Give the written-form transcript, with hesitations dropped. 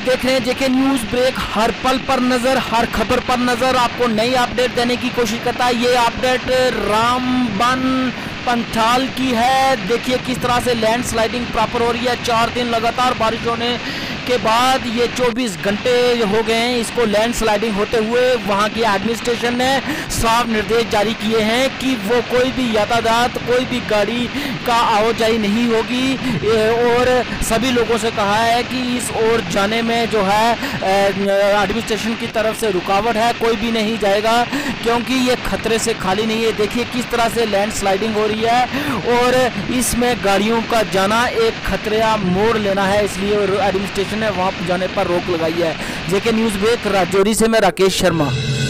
देख रहे हैं जेके न्यूज ब्रेक, हर पल पर नजर, हर खबर पर नजर, आपको नई अपडेट देने की कोशिश करता है। ये अपडेट रामबन पंथाल की है। देखिए किस तरह से लैंड स्लाइडिंग प्रॉपर हो रही है। 4 दिन लगातार बारिश होने के बाद ये 24 घंटे हो गए हैं इसको लैंड स्लाइडिंग होते हुए। वहाँ की एडमिनिस्ट्रेशन ने साफ निर्देश जारी किए हैं कि वो कोई भी यातायात, कोई भी गाड़ी का आवाजाही नहीं होगी, और सभी लोगों से कहा है कि इस ओर जाने में जो है एडमिनिस्ट्रेशन की तरफ से रुकावट है, कोई भी नहीं जाएगा क्योंकि ये खतरे से खाली नहीं है। देखिए किस तरह से लैंड स्लाइडिंग हो रही है और इसमें गाड़ियों का जाना एक खतरा मोड़ लेना है, इसलिए एडमिनिस्ट्रेशन ने वहां जाने पर रोक लगाई है। जेके न्यूज ब्रेक राजौरी से मैं राकेश शर्मा।